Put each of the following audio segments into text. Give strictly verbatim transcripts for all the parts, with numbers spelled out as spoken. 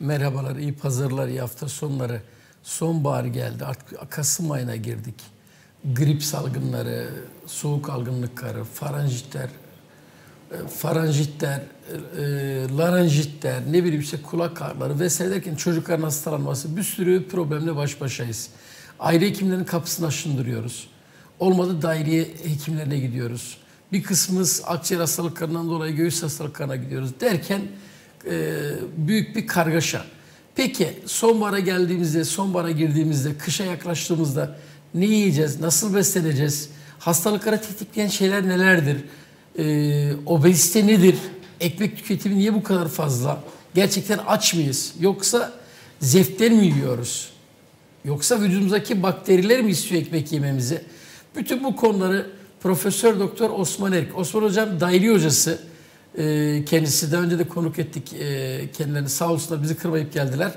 Merhabalar, iyi pazarlar, iyi hafta sonları. Sonbahar geldi, artık Kasım ayına girdik. Grip salgınları, soğuk algınlıkları, faranjitler, faranjitler, e, laranjitler, ne bileyim işte kulak ağrıları vesaire derken çocukların hastalanması, bir sürü problemle baş başayız. Aile hekimlerinin kapısını aşındırıyoruz. Olmadı daire hekimlerine gidiyoruz. Bir kısmımız akciğer hastalıklarından dolayı göğüs hastalıklarına gidiyoruz derken e, büyük bir kargaşa. Peki sonbahara geldiğimizde, sonbahara girdiğimizde, kışa yaklaştığımızda ne yiyeceğiz, nasıl besleneceğiz, hastalıkları tetikleyen şeyler nelerdir, e, obezite nedir, ekmek tüketimi niye bu kadar fazla, gerçekten aç mıyız, yoksa zevkten mi yiyoruz, yoksa vücudumuzdaki bakteriler mi istiyor ekmek yememizi? Bütün bu konuları Profesör Doktor Osman Erik, Osman Hocam dahiliye hocası, e, kendisi daha önce de konuk ettik e, kendilerini, sağ olsunlar bizi kırmayıp geldiler.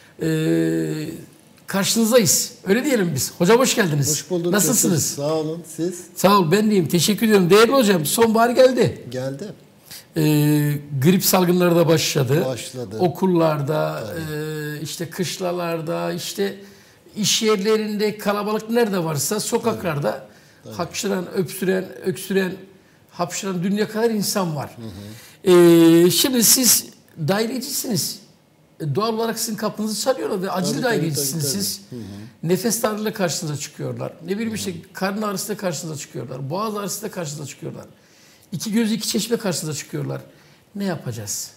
E, karşınızdayız, öyle diyelim biz. Hocam hoş geldiniz. Hoş bulduk. Nasılsınız? Sağ olun, siz? Sağ ol, ben deyim, teşekkür ediyorum. Değerli hocam, sonbahar geldi. Geldi. E, grip salgınları da başladı. Başladı. Okullarda, e, işte kışlalarda, işte iş yerlerinde, kalabalık nerede varsa sokaklarda evet. hapşıran, öksüren, öksüren, hapşıran dünya kadar insan var. Hı hı. E, şimdi siz dairecisiniz. E, doğal olarak sizin kapınızı çalıyorlar ve acil dairecisiniz siz. Hı hı. Nefes darlığıyla karşınıza çıkıyorlar. Ne bileyim işte karın ağrısıyla karşınıza çıkıyorlar. Boğaz ağrısıyla karşınıza çıkıyorlar. İki göz iki çeşme karşınıza çıkıyorlar. Ne yapacağız?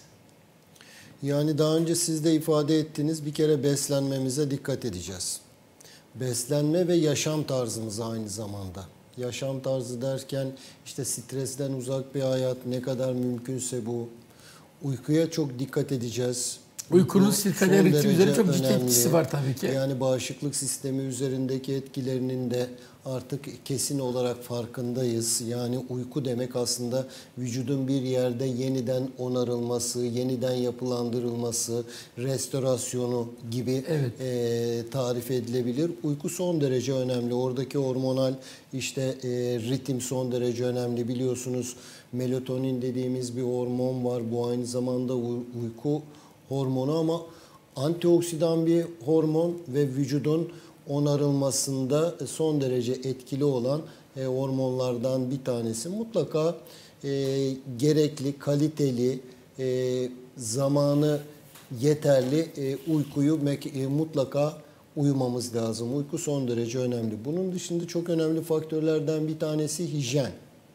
Yani daha önce siz de ifade ettiniz, bir kere beslenmemize dikkat edeceğiz. Beslenme ve yaşam tarzımız aynı zamanda. Yaşam tarzı derken işte stresten uzak bir hayat, ne kadar mümkünse bu. Uykuya çok dikkat edeceğiz. Uykunun sirkadiyen ritmi üzerinde çok ciddi etkisi var tabii ki. Yani bağışıklık sistemi üzerindeki etkilerinin de artık kesin olarak farkındayız. Yani uyku demek aslında vücudun bir yerde yeniden onarılması, yeniden yapılandırılması, restorasyonu gibi evet. e, tarif edilebilir. Uyku son derece önemli. Oradaki hormonal işte e, ritim son derece önemli. Biliyorsunuz melatonin dediğimiz bir hormon var. Bu aynı zamanda uyku hormonu ama antioksidan bir hormon ve vücudun onarılmasında son derece etkili olan e, hormonlardan bir tanesi. Mutlaka e, gerekli, kaliteli, e, zamanı yeterli e, uykuyu e, mutlaka uyumamız lazım. Uyku son derece önemli. Bunun dışında çok önemli faktörlerden bir tanesi hijyen.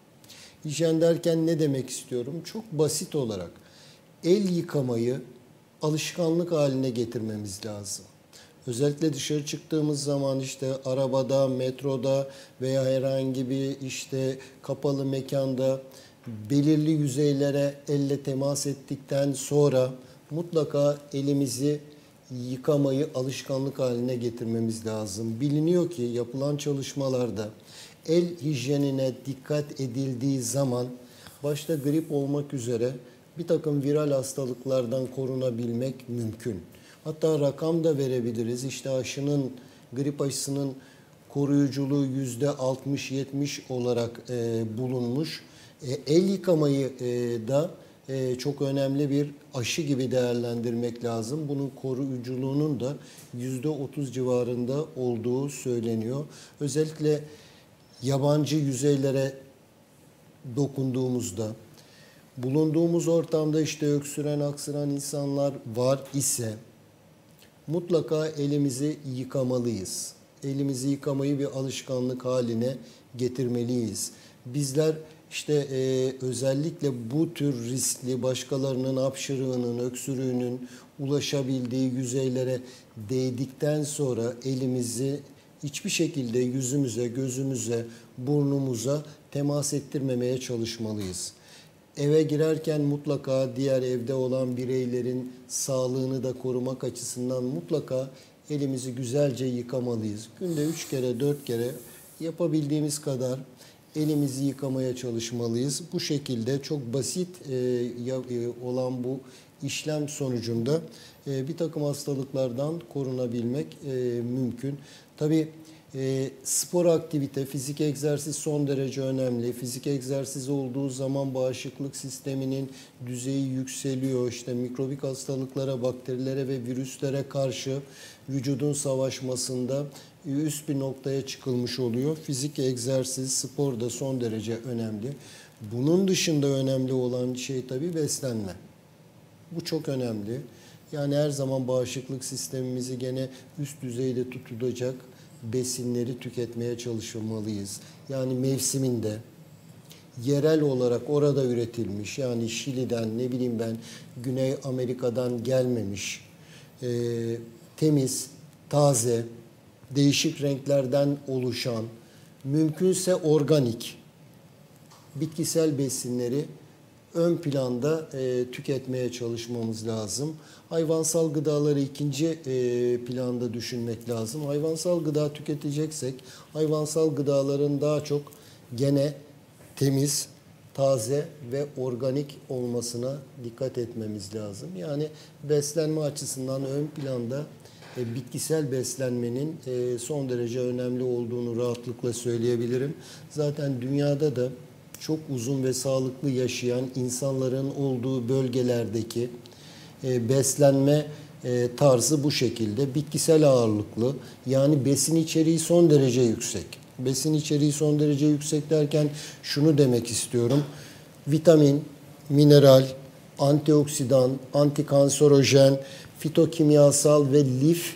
Hijyen derken ne demek istiyorum? Çok basit olarak el yıkamayı alışkanlık haline getirmemiz lazım. Özellikle dışarı çıktığımız zaman işte arabada, metroda veya herhangi bir işte kapalı mekanda belirli yüzeylere elle temas ettikten sonra mutlaka elimizi yıkamayı alışkanlık haline getirmemiz lazım. Biliniyor ki yapılan çalışmalarda el hijyenine dikkat edildiği zaman başta grip olmak üzere bir takım viral hastalıklardan korunabilmek mümkün. Hatta rakam da verebiliriz. İşte aşının, grip aşısının koruyuculuğu yüzde altmış yetmiş olarak e, bulunmuş. E, el yıkamayı e, da e, çok önemli bir aşı gibi değerlendirmek lazım. Bunun koruyuculuğunun da yüzde otuz civarında olduğu söyleniyor. Özellikle yabancı yüzeylere dokunduğumuzda, bulunduğumuz ortamda işte öksüren, aksıran insanlar var ise mutlaka elimizi yıkamalıyız. Elimizi yıkamayı bir alışkanlık haline getirmeliyiz. Bizler işte e, özellikle bu tür riskli başkalarının hapşırığının, öksürüğünün ulaşabildiği yüzeylere değdikten sonra elimizi hiçbir şekilde yüzümüze, gözümüze, burnumuza temas ettirmemeye çalışmalıyız. Eve girerken mutlaka diğer evde olan bireylerin sağlığını da korumak açısından mutlaka elimizi güzelce yıkamalıyız. Günde üç kere, dört kere yapabildiğimiz kadar elimizi yıkamaya çalışmalıyız. Bu şekilde çok basit olan bu işlem sonucunda bir takım hastalıklardan korunabilmek mümkün. Tabii E, spor aktivite, fizik egzersiz son derece önemli. Fizik egzersiz olduğu zaman bağışıklık sisteminin düzeyi yükseliyor. İşte mikrobik hastalıklara, bakterilere ve virüslere karşı vücudun savaşmasında üst bir noktaya çıkılmış oluyor. Fizik egzersiz, spor da son derece önemli. Bunun dışında önemli olan şey tabii beslenme. Bu çok önemli. Yani her zaman bağışıklık sistemimizi gene üst düzeyde tutulacak besinleri tüketmeye çalışmalıyız. Yani mevsiminde, yerel olarak orada üretilmiş, yani Şili'den, ne bileyim ben, Güney Amerika'dan gelmemiş, e, temiz, taze, değişik renklerden oluşan, mümkünse organik, bitkisel besinleri ön planda e, tüketmeye çalışmamız lazım. Hayvansal gıdaları ikinci e, planda düşünmek lazım. Hayvansal gıda tüketeceksek, hayvansal gıdaların daha çok gene temiz, taze ve organik olmasına dikkat etmemiz lazım. Yani beslenme açısından ön planda e, bitkisel beslenmenin e, son derece önemli olduğunu rahatlıkla söyleyebilirim. Zaten dünyada da çok uzun ve sağlıklı yaşayan insanların olduğu bölgelerdeki e, beslenme e, tarzı bu şekilde. Bitkisel ağırlıklı, yani besin içeriği son derece yüksek. Besin içeriği son derece yüksek derken şunu demek istiyorum. Vitamin, mineral, antioksidan, antikanserojen, fitokimyasal ve lif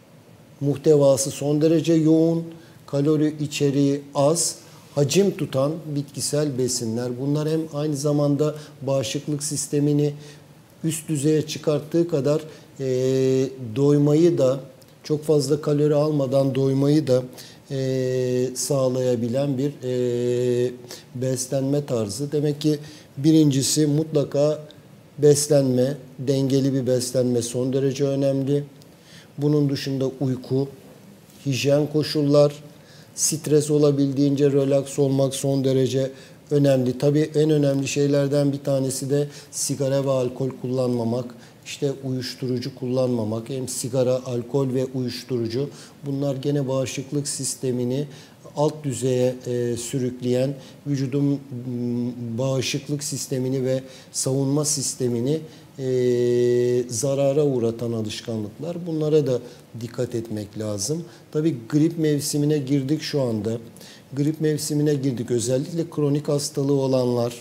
muhtevası son derece yoğun, kalori içeriği az, hacim tutan bitkisel besinler. Bunlar hem aynı zamanda bağışıklık sistemini üst düzeye çıkarttığı kadar e, doymayı da, çok fazla kalori almadan doymayı da e, sağlayabilen bir e, beslenme tarzı. Demek ki birincisi mutlaka beslenme, dengeli bir beslenme son derece önemli. Bunun dışında uyku, hijyen koşullar, stres olabildiğince relax olmak son derece önemli. Tabii en önemli şeylerden bir tanesi de sigara ve alkol kullanmamak. İşte uyuşturucu kullanmamak. Hem sigara, alkol ve uyuşturucu, bunlar gene bağışıklık sistemini alt düzeye e, sürükleyen, vücudun bağışıklık sistemini ve savunma sistemini e, zarara uğratan alışkanlıklar. Bunlara da dikkat etmek lazım. Tabii grip mevsimine girdik şu anda. Grip mevsimine girdik. Özellikle kronik hastalığı olanlar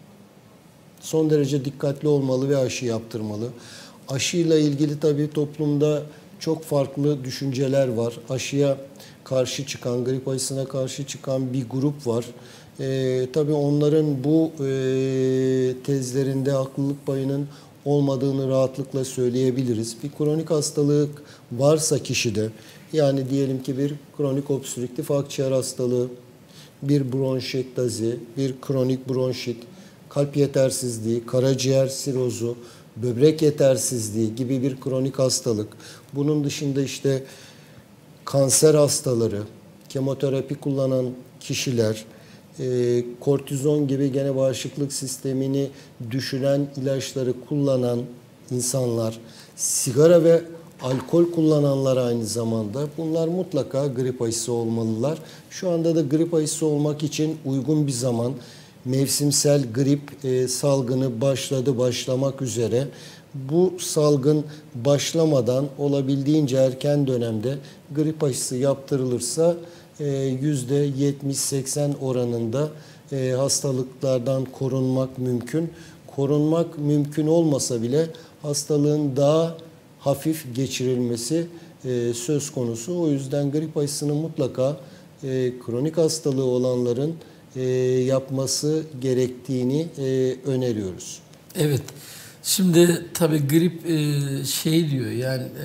son derece dikkatli olmalı ve aşı yaptırmalı. Aşıyla ilgili tabii toplumda çok farklı düşünceler var. Aşıya karşı çıkan, grip aşısına karşı çıkan bir grup var. Ee, tabii onların bu e, tezlerinde haklılık payının olmadığını rahatlıkla söyleyebiliriz. Bir kronik hastalık varsa kişide, yani diyelim ki bir kronik obstrüktif akciğer hastalığı, bir bronşektazi, bir kronik bronşit, kalp yetersizliği, karaciğer sirozu, böbrek yetersizliği gibi bir kronik hastalık. Bunun dışında işte kanser hastaları, kemoterapi kullanan kişiler, e, kortizon gibi gene bağışıklık sistemini düşüren ilaçları kullanan insanlar, sigara ve alkol kullananlar aynı zamanda, bunlar mutlaka grip aşısı olmalılar. Şu anda da grip aşısı olmak için uygun bir zaman. Mevsimsel grip e, salgını başladı, başlamak üzere. Bu salgın başlamadan olabildiğince erken dönemde grip aşısı yaptırılırsa yüzde yetmiş seksen oranında e, hastalıklardan korunmak mümkün. Korunmak mümkün olmasa bile hastalığın daha hafif geçirilmesi e, söz konusu. O yüzden grip aşısını mutlaka e, kronik hastalığı olanların e, yapması gerektiğini e, öneriyoruz. Evet. Şimdi tabii grip e, şey diyor, yani e,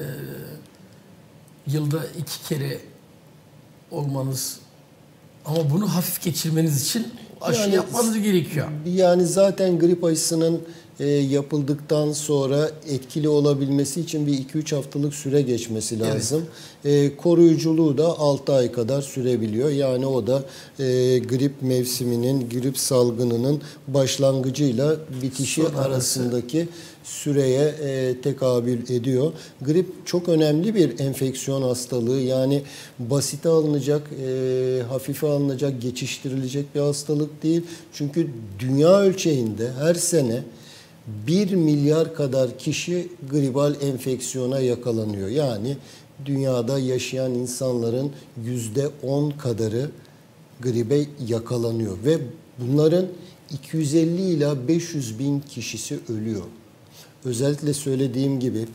yılda iki kere olmanız, ama bunu hafif geçirmeniz için aşı yani, yapmanız gerekiyor. Yani zaten grip aşısının e, yapıldıktan sonra etkili olabilmesi için bir iki üç haftalık süre geçmesi lazım. Evet. E, koruyuculuğu da altı ay kadar sürebiliyor. Yani o da e, grip mevsiminin, grip salgınının başlangıcıyla bitişi Sonra arasındaki süreye e, tekabül ediyor. Grip çok önemli bir enfeksiyon hastalığı. Yani basite alınacak, e, hafife alınacak, geçiştirilecek bir hastalık değil. Çünkü dünya ölçeğinde her sene bir milyar kadar kişi gribal enfeksiyona yakalanıyor. Yani dünyada yaşayan insanların yüzde on kadarı gribe yakalanıyor. Ve bunların iki yüz elli ila beş yüz bin kişisi ölüyor. Özellikle söylediğim gibi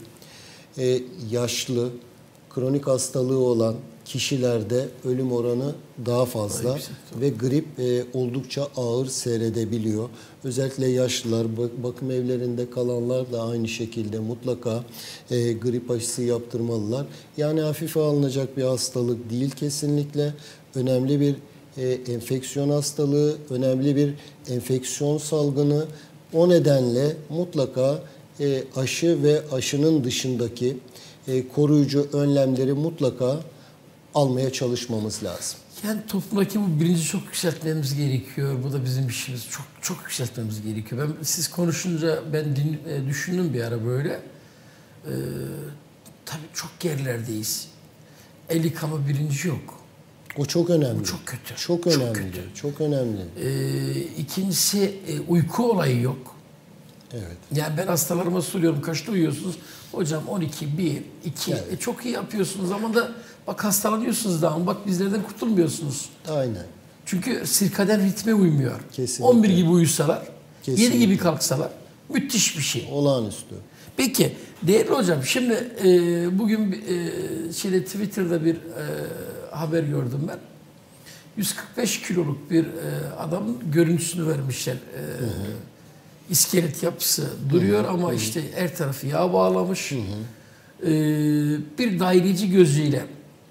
e, yaşlı, kronik hastalığı olan kişilerde ölüm oranı daha fazla ve grip e, oldukça ağır seyredebiliyor. Özellikle yaşlılar, bakım evlerinde kalanlar da aynı şekilde mutlaka e, grip aşısı yaptırmalılar. Yani hafife alınacak bir hastalık değil kesinlikle. Önemli bir e, enfeksiyon hastalığı, önemli bir enfeksiyon salgını. O nedenle mutlaka e, aşı ve aşının dışındaki e, koruyucu önlemleri mutlaka almaya çalışmamız lazım. Yani toplumdaki bu bilinci çok yükseltmemiz gerekiyor. Bu da bizim işimiz. Çok çok yükseltmemiz gerekiyor. Ben siz konuşunca ben din, e, düşündüm bir ara böyle. Ee, tabii çok gerilerdeyiz. El yıkama bilinci yok. O çok önemli. Bu çok kötü. Çok önemli. Çok kötü. Çok önemli. Ee, ikincisi e, uyku olayı yok. Evet. Yani ben hastalarıma soruyorum kaçta uyuyorsunuz? Hocam on iki, bir, iki. Evet. E çok iyi yapıyorsunuz ama da bak hastalanıyorsunuz da ama bak bizlerden kurtulmuyorsunuz. Aynen. Çünkü sirkaden ritme uymuyor. Kesinlikle. on bir gibi uyusalar, Kesinlikle. yedi gibi kalksalar müthiş bir şey. Olağanüstü. Peki değerli hocam şimdi e, bugün e, şeyde Twitter'da bir e, haber gördüm ben. yüz kırk beş kiloluk bir e, adamın görüntüsünü vermişler. E, hı hı. İskelet yapısı duruyor, hı hı, ama hı. işte her tarafı yağ bağlamış. Hı hı. E, bir daireci gözüyle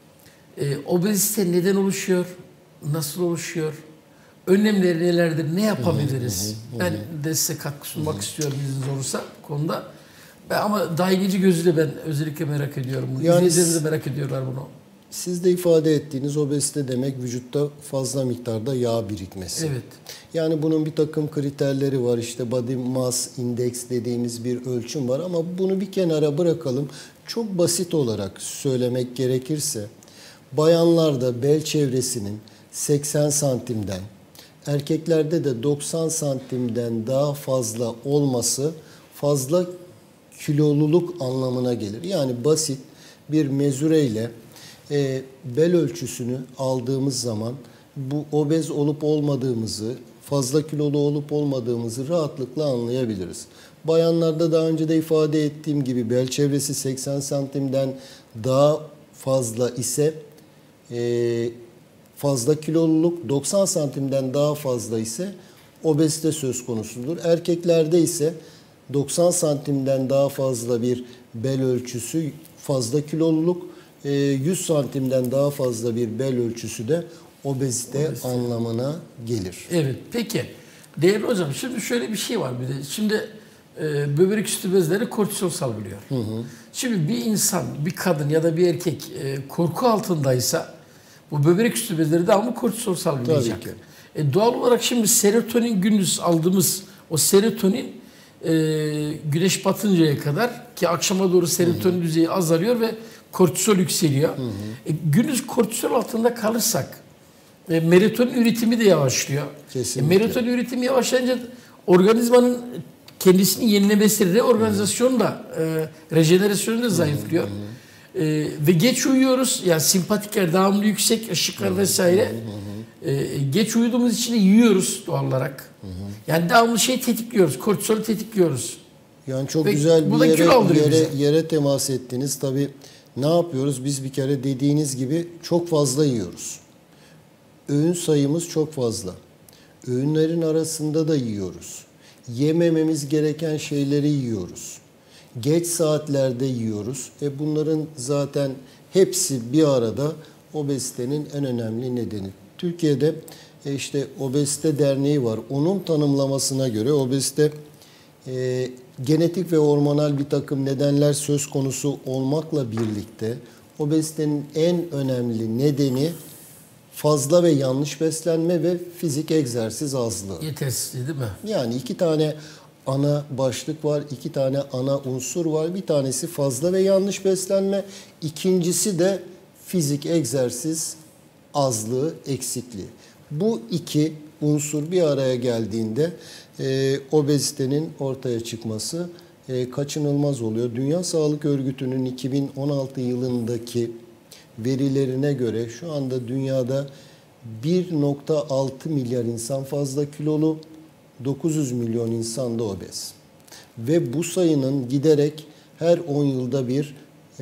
e, obezite neden oluşuyor, nasıl oluşuyor, önlemleri nelerdir, ne yapabiliriz? Hı hı hı. Ben de size katkı sunmak hı hı. istiyorum izniniz olursa konuda. Ben, ama daireci gözüyle ben özellikle merak ediyorum. Yani İzleyicilerimiz de merak ediyorlar bunu. Siz de ifade ettiğiniz obezite demek vücutta fazla miktarda yağ birikmesi. Evet. Yani bunun bir takım kriterleri var. İşte body mass index dediğimiz bir ölçüm var ama bunu bir kenara bırakalım. Çok basit olarak söylemek gerekirse bayanlarda bel çevresinin seksen santimden, erkeklerde de doksan santimden daha fazla olması fazla kiloluluk anlamına gelir. Yani basit bir mezureyle e, bel ölçüsünü aldığımız zaman bu obez olup olmadığımızı, fazla kilolu olup olmadığımızı rahatlıkla anlayabiliriz. Bayanlarda daha önce de ifade ettiğim gibi bel çevresi seksen santimden daha fazla ise e, fazla kiloluluk, doksan santimden daha fazla ise obezite söz konusudur. Erkeklerde ise doksan santimden daha fazla bir bel ölçüsü fazla kiloluluk, yüz santimden daha fazla bir bel ölçüsü de obezite, obezite anlamına gelir. Evet, peki. Değerli hocam, şimdi şöyle bir şey var bir de. Şimdi e, böbrek üstü bezleri kortizol salgılıyor. Hı hı. Şimdi bir insan, bir kadın ya da bir erkek e, korku altındaysa bu böbrek üstü bezleri devamlı kortizol salgılayacak. Tabii ki. E, doğal olarak şimdi serotonin gündüz aldığımız o serotonin e, güneş batıncaya kadar ki akşama doğru serotonin hı hı. düzeyi azalıyor ve kortizol yükseliyor. Hı hı. E, gündüz kortizol altında kalırsak e, melatonin üretimi de yavaşlıyor. E, melatonin üretimi yavaşlayınca organizmanın kendisini yenilemesi, reorganizasyonu da e, rejenerasyonu da zayıflıyor. Hı hı. E, ve geç uyuyoruz. Yani simpatikler devamlı yüksek, ışıklar vesaire. Hı hı hı. E, geç uyuduğumuz için de yiyoruz doğal olarak. Hı hı. Yani devamlı şey tetikliyoruz. Kortizolü tetikliyoruz. Yani çok ve güzel bir yere, yere, yere temas ettiniz. Tabii ne yapıyoruz? Biz bir kere dediğiniz gibi çok fazla yiyoruz. Öğün sayımız çok fazla. Öğünlerin arasında da yiyoruz. Yemememiz gereken şeyleri yiyoruz. Geç saatlerde yiyoruz. E bunların zaten hepsi bir arada obezitenin en önemli nedeni. Türkiye'de işte Obezite Derneği var. Onun tanımlamasına göre obezite e, genetik ve hormonal bir takım nedenler söz konusu olmakla birlikte obezitenin en önemli nedeni fazla ve yanlış beslenme ve fizik egzersiz azlığı. Yetersizliği değil mi? Yani iki tane ana başlık var, iki tane ana unsur var. Bir tanesi fazla ve yanlış beslenme, ikincisi de fizik egzersiz azlığı, eksikliği. Bu iki unsur bir araya geldiğinde e, obezitenin ortaya çıkması e, kaçınılmaz oluyor. Dünya Sağlık Örgütü'nün iki bin on altı yılındaki verilerine göre şu anda dünyada bir nokta altı milyar insan fazla kilolu, dokuz yüz milyon insan da obez. Ve bu sayının giderek her on yılda bir e,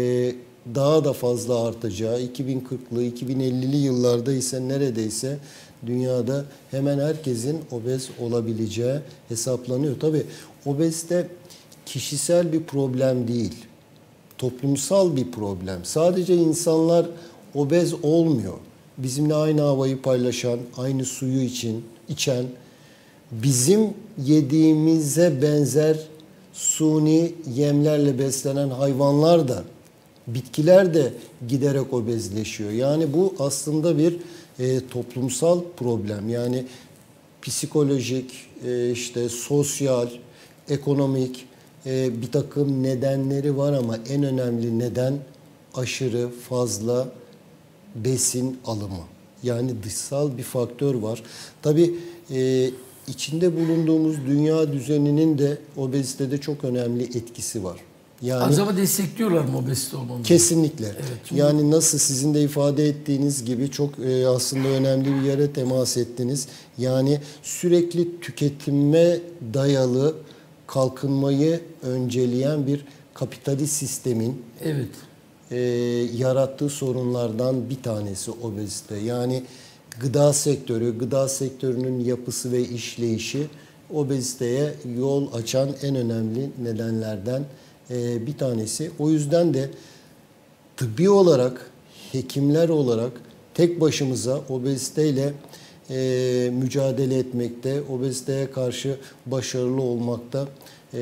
daha da fazla artacağı, iki bin kırklı, iki bin ellili yıllarda ise neredeyse dünyada hemen herkesin obez olabileceği hesaplanıyor. Tabii obezite kişisel bir problem değil, toplumsal bir problem. Sadece insanlar obez olmuyor. Bizimle aynı havayı paylaşan, aynı suyu için içen, bizim yediğimize benzer suni yemlerle beslenen hayvanlar da, bitkiler de giderek obezleşiyor. Yani bu aslında bir e, toplumsal problem. Yani psikolojik, e, işte sosyal, ekonomik e, bir takım nedenleri var ama en önemli neden aşırı fazla besin alımı. Yani dışsal bir faktör var. Tabii e, içinde bulunduğumuz dünya düzeninin de obezitede çok önemli etkisi var. Yani Acaba destekliyorlar mı obezite olmamızı? kesinlikle. Evet, çünkü... Yani nasıl sizin de ifade ettiğiniz gibi çok e, aslında önemli bir yere temas ettiniz. Yani sürekli tüketime dayalı kalkınmayı önceleyen bir kapitalist sistemin evet. e, yarattığı sorunlardan bir tanesi obezite. Yani gıda sektörü, gıda sektörünün yapısı ve işleyişi obeziteye yol açan en önemli nedenlerden e, bir tanesi. O yüzden de tıbbi olarak, hekimler olarak tek başımıza obeziteyle e, mücadele etmekte, obeziteye karşı başarılı olmakta e,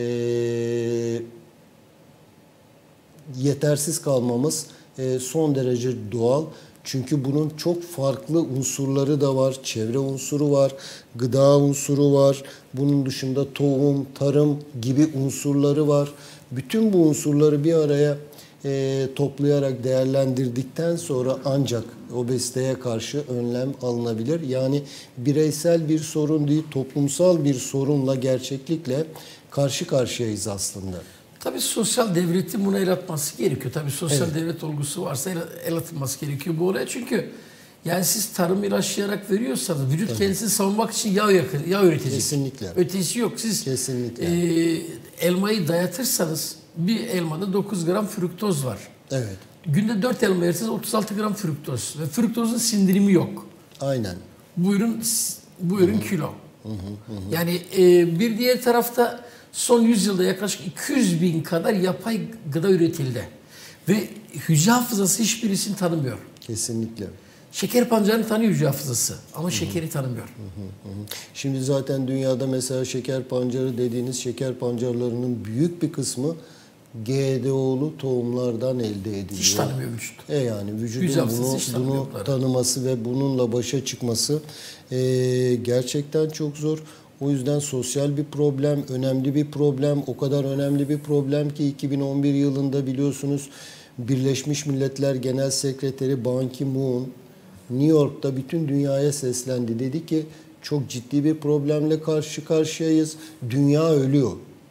yetersiz kalmamız e, son derece doğal. Çünkü bunun çok farklı unsurları da var. Çevre unsuru var, gıda unsuru var. Bunun dışında tohum, tarım gibi unsurları var. Bütün bu unsurları bir araya e, toplayarak değerlendirdikten sonra ancak obeziteye karşı önlem alınabilir. Yani bireysel bir sorun değil, toplumsal bir sorunla gerçeklikle karşı karşıyayız aslında. Tabii sosyal devletin buna el atması gerekiyor. Tabii sosyal Evet. devlet olgusu varsa el, el atılması gerekiyor bu olaya. Çünkü yani siz tarım ilaçlayarak veriyorsanız vücut Tabii. kendisini savunmak için yağ, yakır, yağ üretecek. Kesinlikle. Ötesi yok. Siz Kesinlikle. E, elmayı dayatırsanız bir elmada dokuz gram fruktoz var. Evet. Günde dört elma yerseniz otuz altı gram fruktoz. Ve fruktozun sindirimi yok. Aynen. Bu ürün, bu ürün Hı-hı. kilo. Hı hı, hı. Yani e, bir diğer tarafta son yüz yılda yaklaşık iki yüz bin kadar yapay gıda üretildi. Ve hücre hafızası hiçbirisini tanımıyor. Kesinlikle. Şeker pancarını tanıyor hücre hafızası ama Hı-hı. şekeri tanımıyor. Hı hı, hı. Şimdi zaten dünyada mesela şeker pancarı dediğiniz şeker pancarlarının büyük bir kısmı G D O'lu tohumlardan elde ediliyor. Hiç tanımıyor vücut. E yani vücudun bunu, bunu tanıması ve bununla başa çıkması e, gerçekten çok zor. O yüzden sosyal bir problem, önemli bir problem, o kadar önemli bir problem ki iki bin on bir yılında biliyorsunuz Birleşmiş Milletler Genel Sekreteri Ban Ki-moon New York'ta bütün dünyaya seslendi. Dedi ki çok ciddi bir problemle karşı karşıyayız. Dünya ölüyor.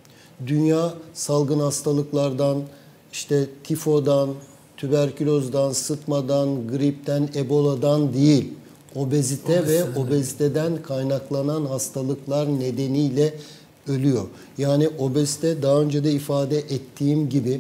Dünya salgın hastalıklardan, işte tifodan, tüberkülozdan, sıtmadan, gripten, eboladan değil, obezite Obezite. ve obeziteden kaynaklanan hastalıklar nedeniyle ölüyor. Yani obezite daha önce de ifade ettiğim gibi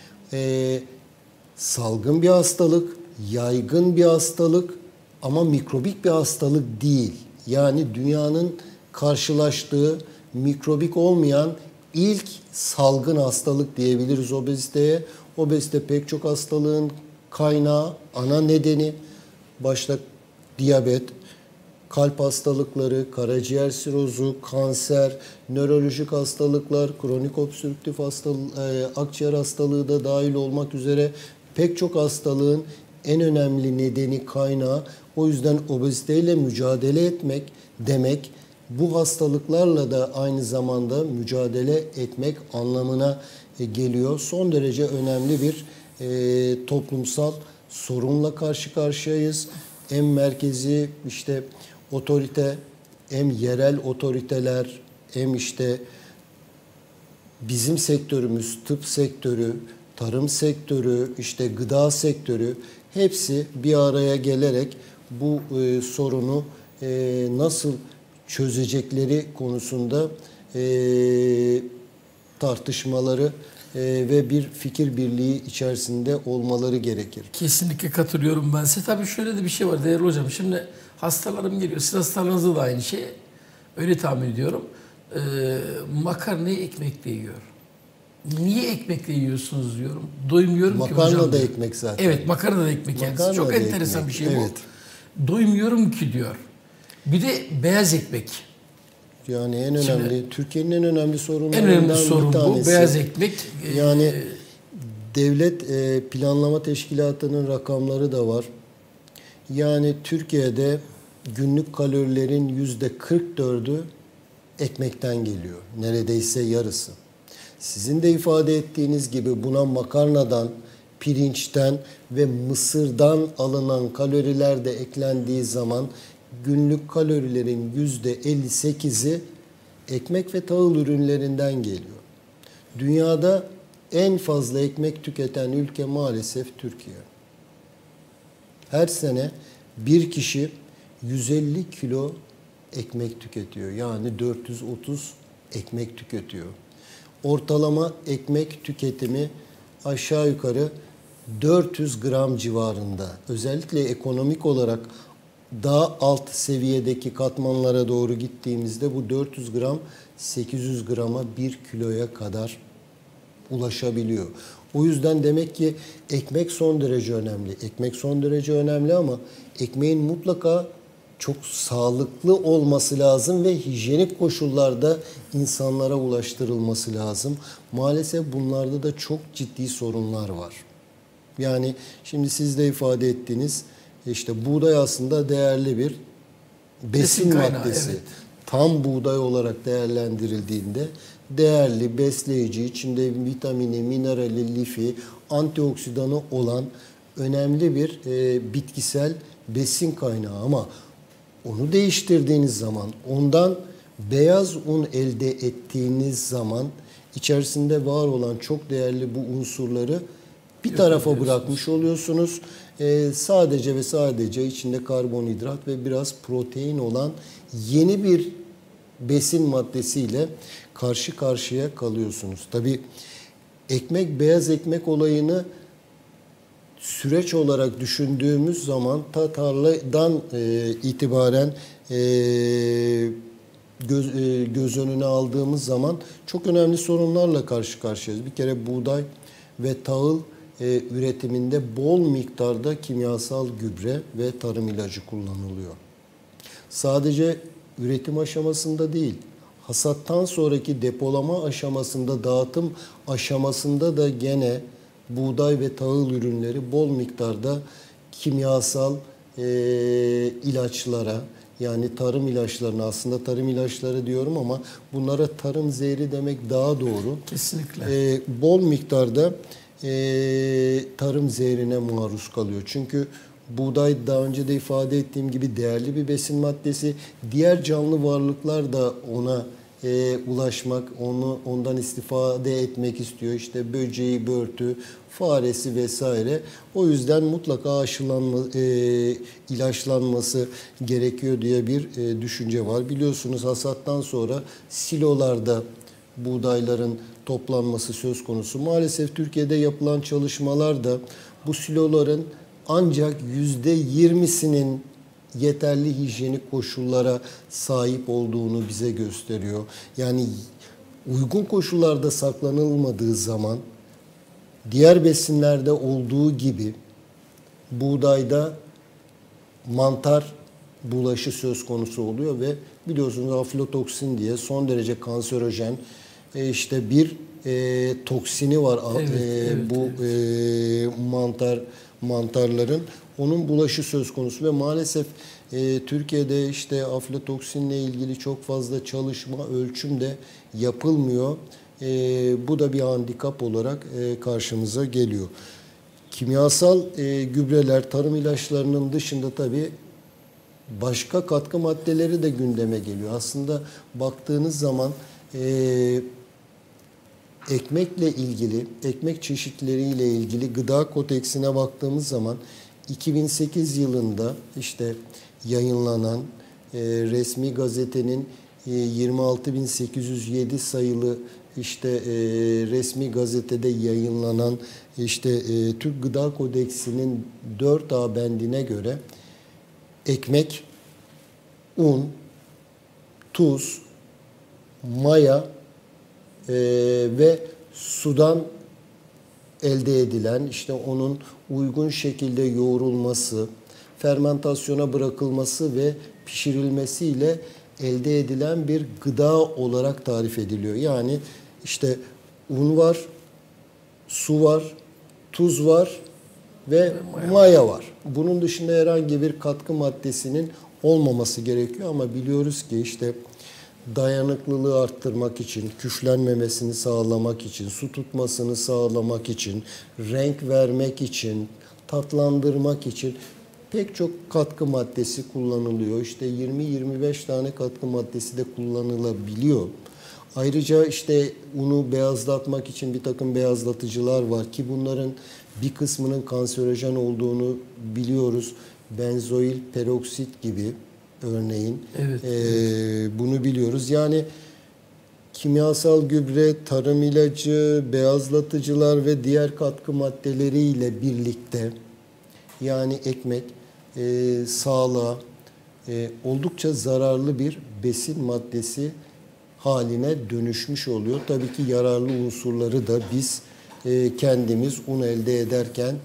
e, salgın bir hastalık, yaygın bir hastalık ama mikrobik bir hastalık değil. Yani dünyanın karşılaştığı mikrobik olmayan İlk salgın hastalık diyebiliriz obeziteye. Obezite pek çok hastalığın kaynağı, ana nedeni. Başta diyabet, kalp hastalıkları, karaciğer sirozu, kanser, nörolojik hastalıklar, kronik obstrüktif hastalık, e, akciğer hastalığı da dahil olmak üzere pek çok hastalığın en önemli nedeni, kaynağı. O yüzden obeziteyle mücadele etmek demek, bu hastalıklarla da aynı zamanda mücadele etmek anlamına geliyor. Son derece önemli bir e, toplumsal sorunla karşı karşıyayız. Hem merkezi işte otorite, hem yerel otoriteler, hem işte bizim sektörümüz, tıp sektörü, tarım sektörü, işte gıda sektörü hepsi bir araya gelerek bu e, sorunu e, nasıl çözecekleri konusunda e, tartışmaları e, ve bir fikir birliği içerisinde olmaları gerekir. Kesinlikle katılıyorum ben size. Tabii şöyle de bir şey var değerli hocam. Şimdi hastalarım geliyor. Siz hastalarınızda da aynı şey. Öyle tahmin ediyorum. Ee, makarnayı ekmekle yiyor. Niye ekmekle yiyorsunuz diyorum. Doymuyorum Makarna ki hocam. Makarna da diyor. ekmek zaten. Evet, makarna da ekmek kendisi. Makarna Çok da enteresan ekmek. bir şey bu. Evet. Doymuyorum ki diyor. Bir de beyaz ekmek. Yani en önemli, Şimdi, Türkiye'nin en önemli sorunlarından en önemli sorun bir tanesi. bu. Beyaz ekmek. Yani e, Devlet e, Planlama Teşkilatı'nın rakamları da var. Yani Türkiye'de günlük kalorilerin yüzde kırk dördü ekmekten geliyor. Neredeyse yarısı. Sizin de ifade ettiğiniz gibi buna makarnadan, pirinçten ve mısırdan alınan kaloriler de eklendiği zaman günlük kalorilerin yüzde elli sekizi ekmek ve tahıl ürünlerinden geliyor. Dünyada en fazla ekmek tüketen ülke maalesef Türkiye. Her sene bir kişi yüz elli kilo ekmek tüketiyor. Yani dört yüz otuz ekmek tüketiyor. Ortalama ekmek tüketimi aşağı yukarı dört yüz gram civarında. Özellikle ekonomik olarak daha alt seviyedeki katmanlara doğru gittiğimizde bu dört yüz gram sekiz yüz grama bir kiloya kadar ulaşabiliyor. O yüzden demek ki ekmek son derece önemli. Ekmek son derece önemli ama ekmeğin mutlaka çok sağlıklı olması lazım ve hijyenik koşullarda insanlara ulaştırılması lazım. Maalesef bunlarda da çok ciddi sorunlar var. Yani şimdi siz de ifade ettiğiniz işte buğday aslında değerli bir besin, besin kaynağı, maddesi. Evet. Tam buğday olarak değerlendirildiğinde değerli, besleyici, içinde vitamini, minerali, lifi, antioksidanı olan önemli bir e, bitkisel besin kaynağı. Ama onu değiştirdiğiniz zaman, ondan beyaz un elde ettiğiniz zaman içerisinde var olan çok değerli bu unsurları bir tarafa bırakmış oluyorsunuz. Ee, sadece ve sadece içinde karbonhidrat ve biraz protein olan yeni bir besin maddesiyle karşı karşıya kalıyorsunuz. Tabii ekmek, beyaz ekmek olayını süreç olarak düşündüğümüz zaman ta tarladan e, itibaren e, göz, e, göz önüne aldığımız zaman çok önemli sorunlarla karşı karşıyayız. Bir kere buğday ve tahıl e, üretiminde bol miktarda kimyasal gübre ve tarım ilacı kullanılıyor. Sadece üretim aşamasında değil, hasattan sonraki depolama aşamasında, dağıtım aşamasında da gene buğday ve tahıl ürünleri bol miktarda kimyasal e, ilaçlara, yani tarım ilaçlarına, aslında tarım ilaçları diyorum ama bunlara tarım zehri demek daha doğru. Kesinlikle. E, bol miktarda e, tarım zehrine maruz kalıyor. Çünkü buğday daha önce de ifade ettiğim gibi değerli bir besin maddesi. Diğer canlı varlıklar da ona e, ulaşmak, onu ondan istifade etmek istiyor. İşte böceği, börtü, faresi vesaire. O yüzden mutlaka aşılanma, e, ilaçlanması gerekiyor diye bir e, düşünce var. Biliyorsunuz hasattan sonra silolarda buğdayların toplanması söz konusu. Maalesef Türkiye'de yapılan çalışmalarda bu siloların ancak yüzde yirmisinin yeterli hijyenik koşullara sahip olduğunu bize gösteriyor. Yani uygun koşullarda saklanılmadığı zaman diğer besinlerde olduğu gibi buğdayda mantar bulaşı söz konusu oluyor ve biliyorsunuz aflatoksin diye son derece kanserojen e, işte bir e, toksini var Evet, e, evet, bu evet. E, mantar mantarların onun bulaşı söz konusu ve maalesef e, Türkiye'de işte aflatoksinle ilgili çok fazla çalışma, ölçüm de yapılmıyor. E, bu da bir handikap olarak e, karşımıza geliyor. Kimyasal e, gübreler, tarım ilaçlarının dışında tabii başka katkı maddeleri de gündeme geliyor. Aslında baktığınız zaman e, ekmekle ilgili, ekmek çeşitleriyle ilgili gıda kodeksine baktığımız zaman iki bin sekiz yılında işte yayınlanan e, resmi gazetenin e, yirmi altı bin sekiz yüz yedi sayılı işte e, resmi gazetede yayınlanan işte e, Türk Gıda Kodeksinin dört A bendine göre ekmek, un, tuz, maya e, ve sudan elde edilen işte onun uygun şekilde yoğrulması, fermentasyona bırakılması ve pişirilmesiyle elde edilen bir gıda olarak tarif ediliyor. Yani işte un var, su var, tuz var ve maya. maya var. Bunun dışında herhangi bir katkı maddesinin olmaması gerekiyor ama biliyoruz ki işte dayanıklılığı arttırmak için, küflenmemesini sağlamak için, su tutmasını sağlamak için, renk vermek için, tatlandırmak için pek çok katkı maddesi kullanılıyor. İşte yirmi yirmi beş tane katkı maddesi de kullanılabiliyor. Ayrıca işte unu beyazlatmak için bir takım beyazlatıcılar var ki bunların bir kısmının kanserojen olduğunu biliyoruz. Benzoil peroksit gibi örneğin Evet, e, evet. bunu biliyoruz. Yani kimyasal gübre, tarım ilacı, beyazlatıcılar ve diğer katkı maddeleriyle birlikte yani ekmek e, sağlığa e, oldukça zararlı bir besin maddesi haline dönüşmüş oluyor. Tabii ki yararlı unsurları da biz e, kendimiz un elde ederken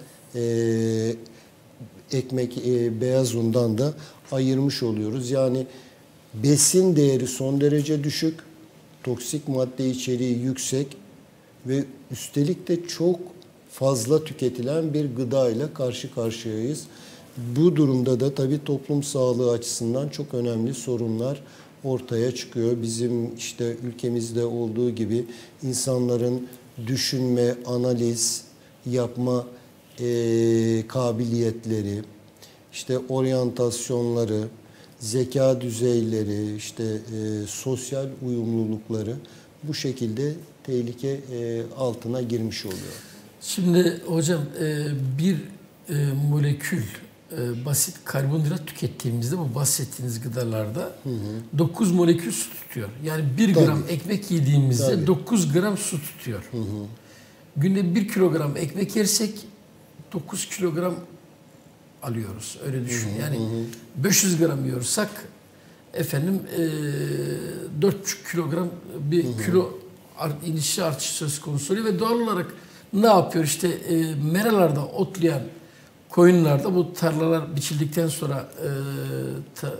e, ekmek, e, beyaz undan da ayırmış oluyoruz. Yani besin değeri son derece düşük, toksik madde içeriği yüksek ve üstelik de çok fazla tüketilen bir gıda ile karşı karşıyayız. Bu durumda da tabii toplum sağlığı açısından çok önemli sorunlar ortaya çıkıyor. Bizim işte ülkemizde olduğu gibi insanların düşünme, analiz yapma e, kabiliyetleri, işte oryantasyonları, zeka düzeyleri, işte e, sosyal uyumlulukları bu şekilde tehlike e, altına girmiş oluyor. Şimdi hocam e, bir e, molekül e, basit karbonhidrat tükettiğimizde bu bahsettiğiniz gıdalarda hı hı. dokuz molekül su tutuyor. Yani bir Tabii. gram ekmek yediğimizde Tabii. dokuz gram su tutuyor. Hı hı. Günde bir kilogram ekmek yersek dokuz kilogram alıyoruz. Öyle düşün. Hı hı. Yani beş yüz gram yiyorsak efendim e, dört buçuk kilogram bir hı hı. kilo art, inişi artış söz konusu oluyor ve doğal olarak ne yapıyor? İşte e, meralarda otlayan koyunlarda bu tarlalar biçildikten sonra e, ta,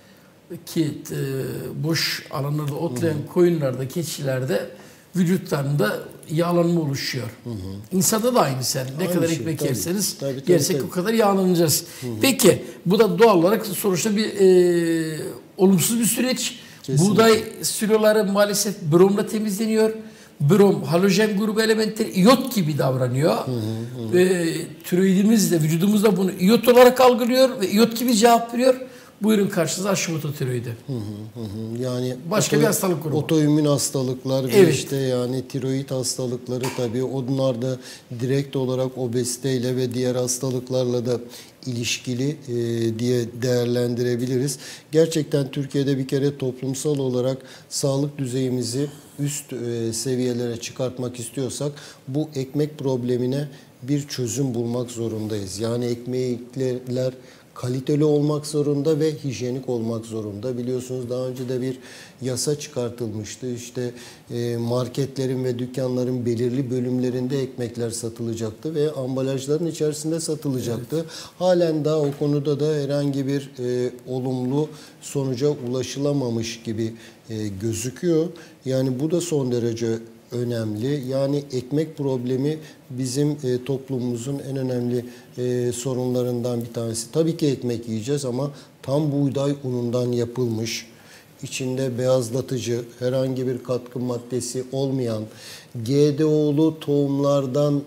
ki e, boş alanlarda otlayan hı hı. koyunlarda, keçilerde vücutlarında yağlanma oluşuyor. Hı hı. İnsanda da aynı sen. Ne aynı kadar şey, ekmek tabii. yerseniz tabii, tabii, yersek tabii. o kadar yağlanacağız. Hı hı. Peki bu da doğal olarak sonuçta bir e, olumsuz bir süreç. Kesinlikle. Buğday siloları maalesef bromla temizleniyor. Brom, halojen grubu elementleri iyot gibi davranıyor. Hı hı hı. Ve tiroidimiz de vücudumuzda bunu iyot olarak algılıyor ve iyot gibi cevap veriyor. Buyurun karşınıza Hashimoto tiroidi. Hı hı hı. Yani başka oto, bir hastalık grubu. Otoimmün hastalıklar evet. ve işte yani tiroid hastalıkları tabii onlar da direkt olarak obeziteyle ve diğer hastalıklarla da ilişkili e, diye değerlendirebiliriz. Gerçekten Türkiye'de bir kere toplumsal olarak sağlık düzeyimizi üst e, seviyelere çıkartmak istiyorsak bu ekmek problemine bir çözüm bulmak zorundayız. Yani ekmekler kaliteli olmak zorunda ve hijyenik olmak zorunda. Biliyorsunuz daha önce de bir yasa çıkartılmıştı. İşte e, marketlerin ve dükkanların belirli bölümlerinde ekmekler satılacaktı ve ambalajların içerisinde satılacaktı. Evet. Halen daha o konuda da herhangi bir e, olumlu sonuca ulaşılamamış gibi e, gözüküyor. Yani bu da son derece önemli. Yani ekmek problemi bizim e, toplumumuzun en önemli e, sorunlarından bir tanesi. Tabii ki ekmek yiyeceğiz ama tam buğday unundan yapılmış, içinde beyazlatıcı, herhangi bir katkı maddesi olmayan, G D O'lu tohumlardan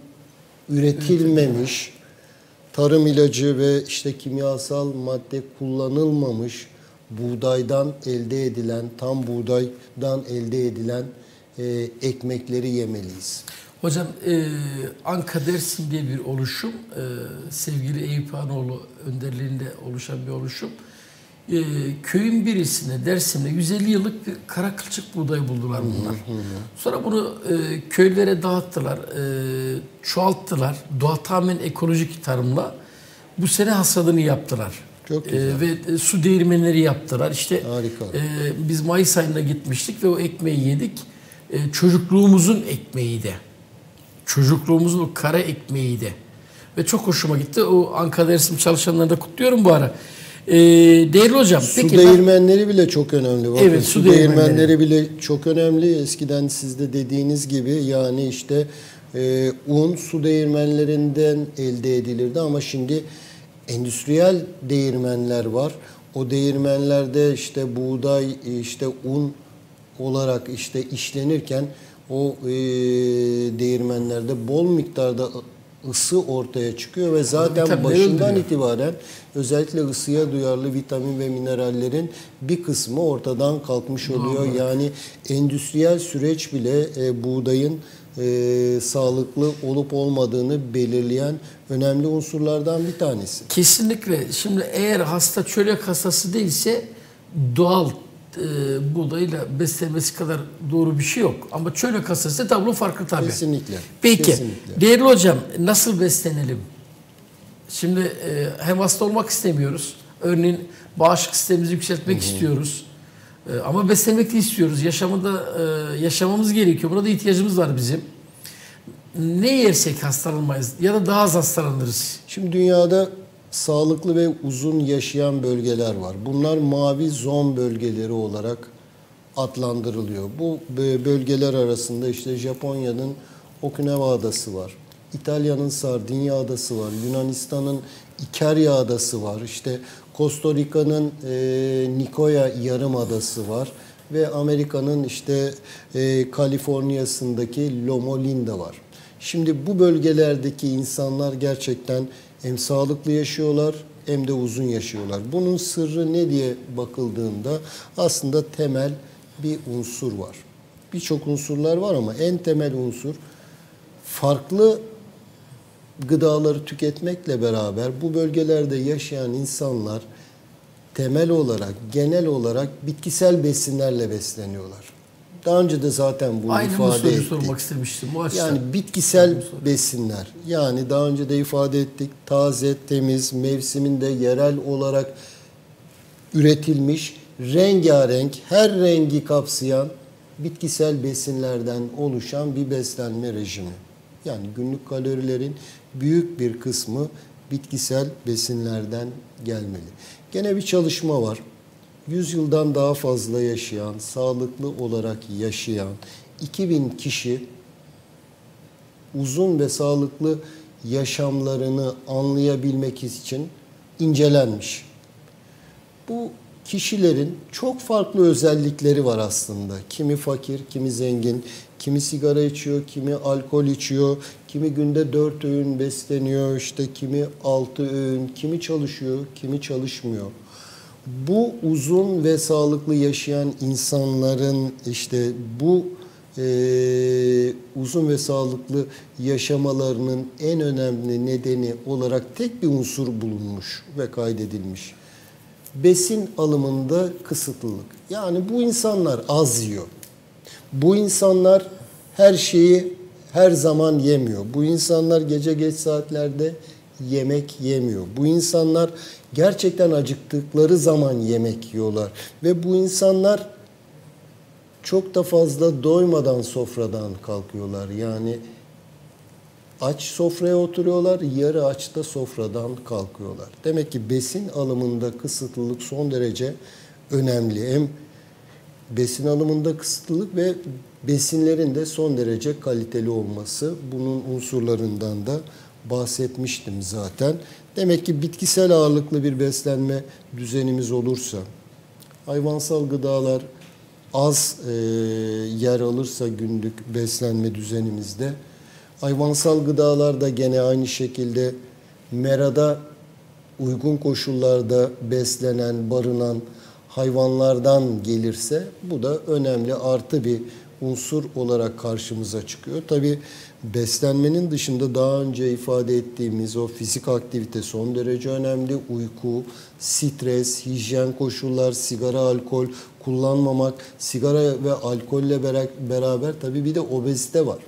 üretilmemiş, tarım ilacı ve işte kimyasal madde kullanılmamış buğdaydan elde edilen, tam buğdaydan elde edilen e, ekmekleri yemeliyiz. Hocam e, Anka Dersim diye bir oluşum, e, sevgili Eyüp Hanoğlu önderliğinde oluşan bir oluşum. E, köyün birisine, Dersim'de yüz elli yıllık bir kara kılçık buğday buldular bunlar. Hı hı hı. Sonra bunu e, köylere dağıttılar, e, çoğalttılar. Doğa tamamen ekolojik tarımla bu sene hasadını yaptılar. Çok güzel. E, ve e, su değirmenleri yaptılar. İşte Harika. E, biz Mayıs ayında gitmiştik ve o ekmeği yedik. E, çocukluğumuzun ekmeği de. Çocukluğumuzun o kara ekmeği de. Ve çok hoşuma gitti. O Anka Dersim çalışanlarını da kutluyorum bu ara. Ee, değerli hocam. Su peki değirmenleri ben... bile çok önemli. Bakın, evet, su, su değirmenleri. değirmenleri bile çok önemli. Eskiden siz de dediğiniz gibi yani işte e, un su değirmenlerinden elde edilirdi ama şimdi endüstriyel değirmenler var. O değirmenlerde işte buğday, işte un olarak işte işlenirken o e, değirmenlerde bol miktarda ısı ortaya çıkıyor ve zaten Tabii, başından itibaren özellikle ısıya duyarlı vitamin ve minerallerin bir kısmı ortadan kalkmış oluyor. Doğru. Yani endüstriyel süreç bile e, buğdayın e, sağlıklı olup olmadığını belirleyen önemli unsurlardan bir tanesi. Kesinlikle. Şimdi eğer hasta çölyak hastası değilse doğal e, buğdayla beslenmesi kadar doğru bir şey yok. Ama çölyak hastası tablo farklı tabii. Kesinlikle. Peki. Kesinlikle. Değerli hocam nasıl beslenelim? Şimdi e, hem hasta olmak istemiyoruz. Örneğin bağışıklık sistemimizi yükseltmek Hı-hı. istiyoruz. E, ama beslemek de istiyoruz. Yaşamında e, yaşamamız gerekiyor. Buna da ihtiyacımız var bizim. Ne yersek hastalanmayız ya da daha az hastalanırız. Şimdi dünyada sağlıklı ve uzun yaşayan bölgeler var. Bunlar mavi zon bölgeleri olarak adlandırılıyor. Bu bölgeler arasında işte Japonya'nın Okinawa adası var. İtalya'nın Sardinya adası var. Yunanistan'ın İkerya adası var. İşte Costa Rica'nın e, Nicoya Yarımadası var. Ve Amerika'nın işte e, Kaliforniya'sındaki Loma Linda var. Şimdi bu bölgelerdeki insanlar gerçekten hem sağlıklı yaşıyorlar hem de uzun yaşıyorlar. Bunun sırrı ne diye bakıldığında aslında temel bir unsur var. Birçok unsurlar var ama en temel unsur farklı gıdaları tüketmekle beraber bu bölgelerde yaşayan insanlar temel olarak, genel olarak bitkisel besinlerle besleniyorlar. Daha önce de zaten bunu Aynı ifade ettik. Aynı soruyu sormak istemiştim. O yani bitkisel besinler. Yani daha önce de ifade ettik. Taze, temiz, mevsiminde yerel olarak üretilmiş, rengarenk, her rengi kapsayan bitkisel besinlerden oluşan bir beslenme rejimi. Yani günlük kalorilerin büyük bir kısmı bitkisel besinlerden gelmeli. Gene bir çalışma var. yüz yıldan daha fazla yaşayan, sağlıklı olarak yaşayan iki bin kişi uzun ve sağlıklı yaşamlarını anlayabilmek için incelenmiş. Bu kişilerin çok farklı özellikleri var aslında. Kimi fakir, kimi zengin, kimi sigara içiyor, kimi alkol içiyor, kimi günde dört öğün besleniyor, işte kimi altı öğün, kimi çalışıyor, kimi çalışmıyor. Bu uzun ve sağlıklı yaşayan insanların işte bu e, uzun ve sağlıklı yaşamalarının en önemli nedeni olarak tek bir unsur bulunmuş ve kaydedilmiş. Besin alımında kısıtlılık. Yani bu insanlar az yiyor. Bu insanlar her şeyi her zaman yemiyor. Bu insanlar gece geç saatlerde yemek yemiyor. Bu insanlar gerçekten acıktıkları zaman yemek yiyorlar. Ve bu insanlar çok da fazla doymadan sofradan kalkıyorlar. Yani aç sofraya oturuyorlar, yarı aç da sofradan kalkıyorlar. Demek ki besin alımında kısıtlılık son derece önemli. Hem besin alımında kısıtlılık ve besinlerin de son derece kaliteli olması. Bunun unsurlarından da bahsetmiştim zaten. Demek ki bitkisel ağırlıklı bir beslenme düzenimiz olursa, hayvansal gıdalar az e, yer alırsa günlük beslenme düzenimizde, hayvansal gıdalar da gene aynı şekilde merada uygun koşullarda beslenen, barınan hayvanlardan gelirse bu da önemli artı bir unsur olarak karşımıza çıkıyor. Tabii beslenmenin dışında daha önce ifade ettiğimiz o fizik aktivite son derece önemli. Uyku, stres, hijyen koşullar, sigara, alkol kullanmamak, sigara ve alkolle beraber tabii bir de obezite var.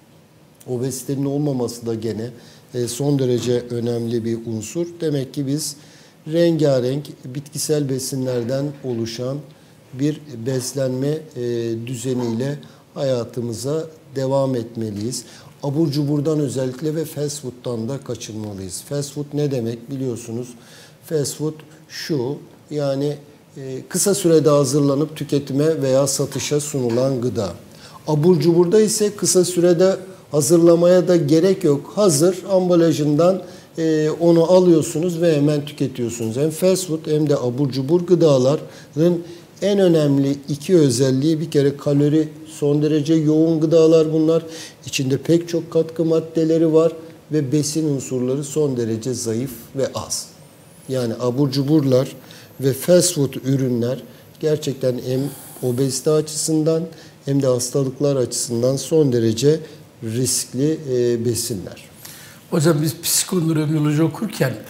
Obezitenin olmaması da gene son derece önemli bir unsur. Demek ki biz rengarenk bitkisel besinlerden oluşan bir beslenme düzeniyle hayatımıza devam etmeliyiz. Abur cuburdan özellikle ve fast food'dan da kaçınmalıyız. Fast food ne demek biliyorsunuz? Fast food şu, yani kısa sürede hazırlanıp tüketime veya satışa sunulan gıda. Abur cuburda ise kısa sürede hazırlamaya da gerek yok. Hazır ambalajından e, onu alıyorsunuz ve hemen tüketiyorsunuz. Hem fast food hem de abur cubur gıdaların en önemli iki özelliği, bir kere kalori son derece yoğun gıdalar bunlar. İçinde pek çok katkı maddeleri var ve besin unsurları son derece zayıf ve az. Yani abur cuburlar ve fast food ürünler gerçekten hem obezite açısından hem de hastalıklar açısından son derece riskli e, besinler. Hocam biz psikonörobioloji okurken e,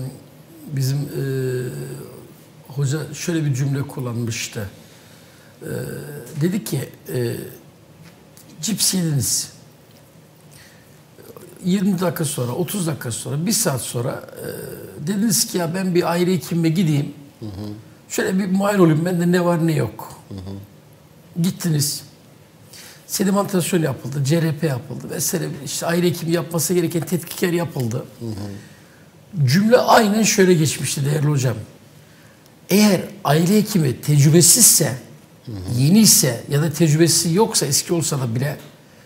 bizim e, hoca şöyle bir cümle kullanmıştı. E, dedi ki e, cips yediniz. yirmi dakika sonra, otuz dakika sonra, bir saat sonra e, dediniz ki ya ben bir aile hekimime gideyim. Hı hı. Şöyle bir muayene olayım bende ne var ne yok. Hı hı. Gittiniz. Sedimentasyon yapıldı, C R P yapıldı vesaire, işte aile hekimi yapması gereken tetkikler yapıldı. Hı hı. Cümle aynen şöyle geçmişti değerli hocam. Eğer aile hekimi tecrübesizse, hı hı. yeni ise ya da tecrübesi yoksa, eski olsa da bile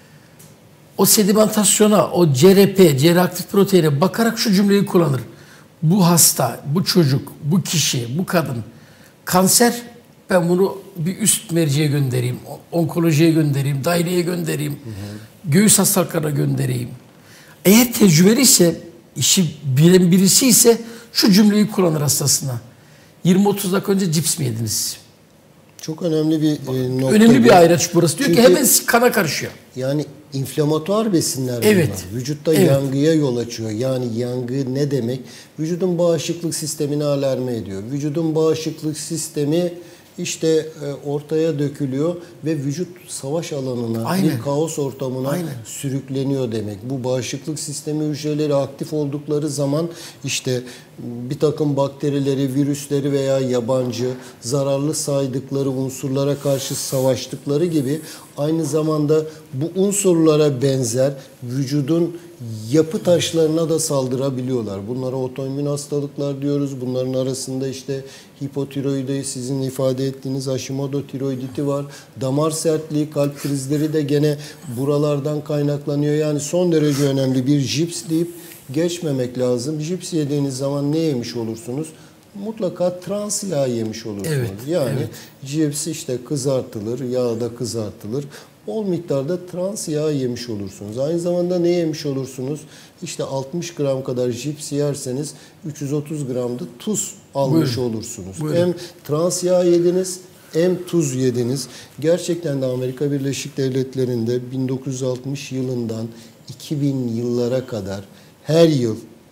o sedimentasyona, o C R P, C reaktif proteine bakarak şu cümleyi kullanır. Bu hasta, bu çocuk, bu kişi, bu kadın kanser, ben bunu bir üst merciye göndereyim, onkolojiye göndereyim, daireye göndereyim, hı hı. göğüs hastalıklarına göndereyim. Eğer tecrübeli ise, işi bilen birisi ise şu cümleyi kullanır hastasına. yirmi otuz dakika önce cips mi yediniz? Çok önemli bir e, nokta. Önemli bir ayraç burası. Diyor Çünkü, ki hemen kana karışıyor. Yani inflamatuar besinler evet. bunlar. Vücutta evet. yangıya yol açıyor. Yani yangı ne demek? Vücudun bağışıklık sistemini alarme ediyor. Vücudun bağışıklık sistemi işte e, ortaya dökülüyor ve vücut savaş alanına, Aynen. bir kaos ortamına Aynen. sürükleniyor demek. Bu bağışıklık sistemi hücreleri aktif oldukları zaman işte bir takım bakterileri, virüsleri veya yabancı, zararlı saydıkları unsurlara karşı savaştıkları gibi aynı zamanda bu unsurlara benzer vücudun yapı taşlarına da saldırabiliyorlar. Bunlara otoimmün hastalıklar diyoruz. Bunların arasında işte hipotiroidi, sizin ifade ettiğiniz Hashimoto tiroiditi var. Damar sertliği, kalp krizleri de gene buralardan kaynaklanıyor. Yani son derece önemli, bir cips deyip geçmemek lazım. Cips yediğiniz zaman ne yemiş olursunuz? Mutlaka trans yağ yemiş olursunuz. Evet, yani evet. cips işte kızartılır, yağda kızartılır. Bol miktarda trans yağ yemiş olursunuz. Aynı zamanda ne yemiş olursunuz? İşte altmış gram kadar cips yerseniz üç yüz otuz gram da tuz almış Buyurun. olursunuz. Buyurun. Hem trans yağ yediniz hem tuz yediniz. Gerçekten de Amerika Birleşik Devletleri'nde bin dokuz yüz altmış yılından iki bin yıllara kadar her yıl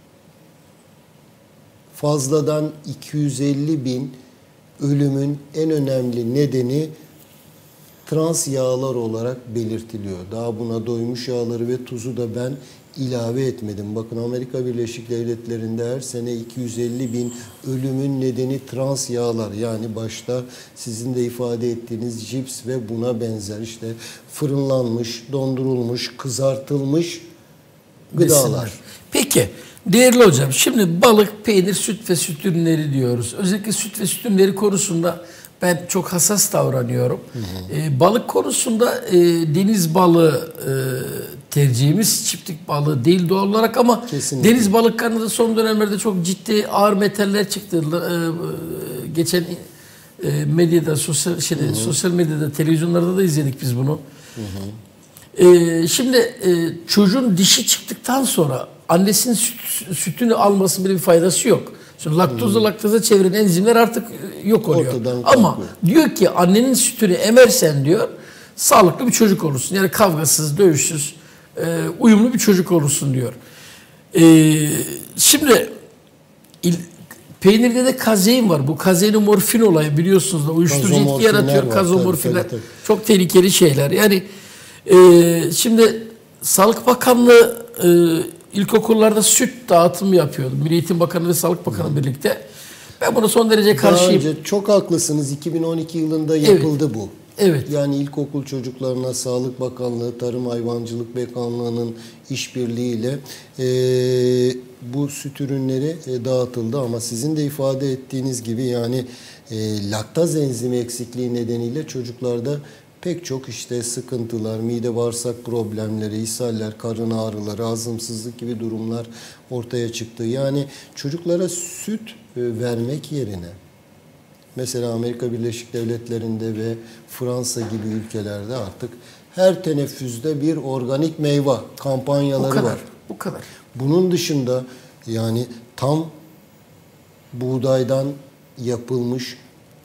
fazladan iki yüz elli bin ölümün en önemli nedeni trans yağlar olarak belirtiliyor. Daha buna doymuş yağları ve tuzu da ben ilave etmedim. Bakın Amerika Birleşik Devletleri'nde her sene iki yüz elli bin ölümün nedeni trans yağlar. Yani başta sizin de ifade ettiğiniz cips ve buna benzer işte fırınlanmış, dondurulmuş, kızartılmış gıdalar. Besinler. Peki değerli hocam, şimdi balık, peynir, süt ve süt ürünleri diyoruz. Özellikle süt ve süt ürünleri konusunda ben çok hassas davranıyorum. Hı hı. Ee, balık konusunda e, deniz balığı e, tercihimiz, çiftlik balığı değil doğal olarak, ama kesinlikle. Deniz balıklarında da son dönemlerde çok ciddi ağır metaller çıktı. Ee, geçen e, medyada, sosyal şeyde, hı hı. sosyal medyada, televizyonlarda da izledik biz bunu. Hı hı. Ee, şimdi e, çocuğun dişi çıktıktan sonra annesinin süt, sütünü almasının bir faydası yok. Şimdi laktozla hmm. laktoza çeviren enzimler artık yok oluyor. Ortadan ama kalkıyor. Diyor ki annenin sütünü emersen diyor sağlıklı bir çocuk olursun. Yani kavgasız, dövüşsüz, e, uyumlu bir çocuk olursun diyor. E, şimdi il, peynirde de kazein var. Bu kazein morfin olayı biliyorsunuz da uyuşturucu etki yaratıyor. Kazomorfinler tabii, tabii, tabii. Çok tehlikeli şeyler. Yani e, şimdi Sağlık Bakanlığı e, İlkokullarda süt dağıtımı yapıyordu. Milli Eğitim Bakanı ve Sağlık Bakanı hmm. birlikte. Ben buna son derece karşıyım. Daha önce çok haklısınız. iki bin on iki yılında yapıldı evet. bu. Evet. Yani ilkokul çocuklarına Sağlık Bakanlığı, Tarım Hayvancılık Bakanlığı'nın işbirliğiyle e, bu süt ürünleri e, dağıtıldı. Ama sizin de ifade ettiğiniz gibi yani e, laktaz enzimi eksikliği nedeniyle çocuklarda pek çok işte sıkıntılar, mide bağırsak problemleri, ishaller, karın ağrıları, hazımsızlık gibi durumlar ortaya çıktı. Yani çocuklara süt vermek yerine mesela Amerika Birleşik Devletleri'nde ve Fransa gibi ülkelerde artık her teneffüste bir organik meyve kampanyaları bu kadar, var. Bu kadar. Bunun dışında yani tam buğdaydan yapılmış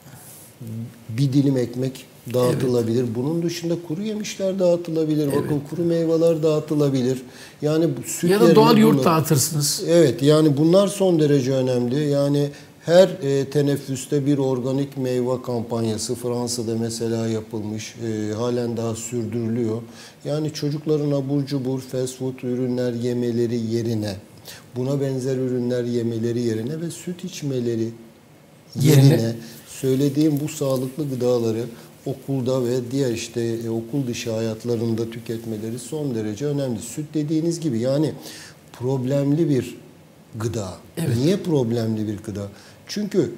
bir dilim ekmek dağıtılabilir. Evet. Bunun dışında kuru yemişler dağıtılabilir. Evet. Bakın kuru meyveler dağıtılabilir. Yani süt ya da doğal yoğurt bunu, dağıtırsınız. Evet, yani bunlar son derece önemli. Yani her e, teneffüste bir organik meyve kampanyası Fransa'da mesela yapılmış. E, halen daha sürdürülüyor. Yani çocukların abur cubur, fast food ürünler yemeleri yerine, buna benzer ürünler yemeleri yerine ve süt içmeleri yerine, yerine söylediğim bu sağlıklı gıdaları okulda ve diğer işte e, okul dışı hayatlarında tüketmeleri son derece önemli. Süt dediğiniz gibi yani problemli bir gıda. Evet. Niye problemli bir gıda? Çünkü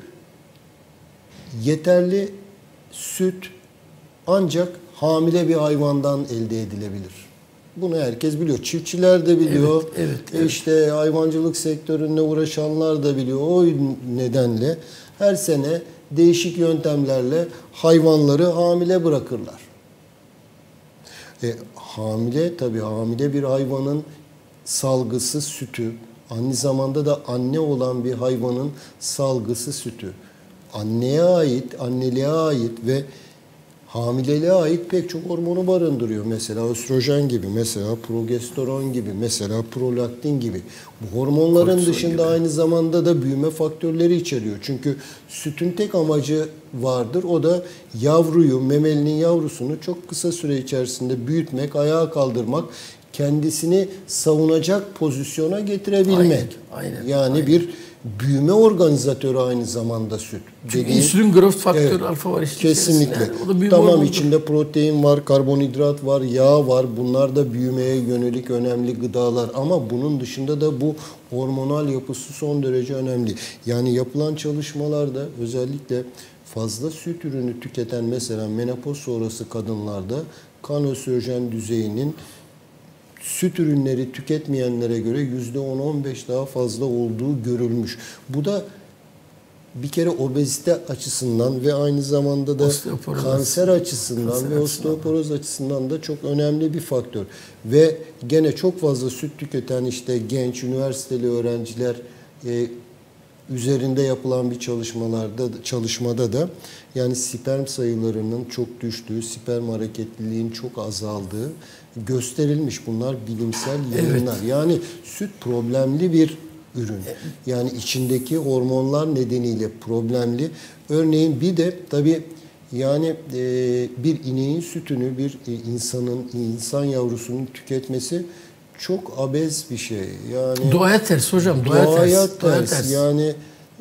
yeterli süt ancak hamile bir hayvandan elde edilebilir. Bunu herkes biliyor. Çiftçiler de biliyor. Evet, evet, evet. İşte hayvancılık sektöründe uğraşanlar da biliyor. O nedenle her sene değişik yöntemlerle hayvanları hamile bırakırlar. E, hamile tabii hamile bir hayvanın salgısı sütü, aynı zamanda da anne olan bir hayvanın salgısı sütü. Anneye ait, anneliğe ait ve hamileliğe ait pek çok hormonu barındırıyor. Mesela östrojen gibi, mesela progesteron gibi, mesela prolaktin gibi. Bu hormonların Kortizol dışında gibi. Aynı zamanda da büyüme faktörleri içeriyor. Çünkü sütün tek amacı vardır. O da yavruyu, memelinin yavrusunu çok kısa süre içerisinde büyütmek, ayağa kaldırmak, kendisini savunacak pozisyona getirebilmek. Aynen, aynen, yani aynen. bir büyüme organizatörü aynı zamanda süt. Çünkü Dediğim, insülin growth faktörü evet, alfa var işte. kesinlikle. Yani o da tamam hormondur. içinde protein var, karbonhidrat var, yağ var. Bunlar da büyümeye yönelik önemli gıdalar. Ama bunun dışında da bu hormonal yapısı son derece önemli. Yani yapılan çalışmalarda özellikle fazla süt ürünü tüketen mesela menopoz sonrası kadınlarda kan östrojen düzeyinin süt ürünleri tüketmeyenlere göre yüzde on on beş daha fazla olduğu görülmüş. Bu da bir kere obezite açısından ve aynı zamanda da osteoporoz kanser açısından kanser ve osteoporoz açısından da çok önemli bir faktör. Ve gene çok fazla süt tüketen işte genç üniversiteli öğrenciler e, üzerinde yapılan bir çalışmalarda çalışmada da yani sperm sayılarının çok düştüğü, sperm hareketliliğin çok azaldığı gösterilmiş. Bunlar bilimsel yayınlar. Evet. Yani süt problemli bir ürün. Yani içindeki hormonlar nedeniyle problemli. Örneğin bir de tabii yani e, bir ineğin sütünü bir insanın, insan yavrusunun tüketmesi çok abes bir şey. Yani Doğaya ters hocam. Doğaya, doğaya ters. Doğaya ters. ters. Yani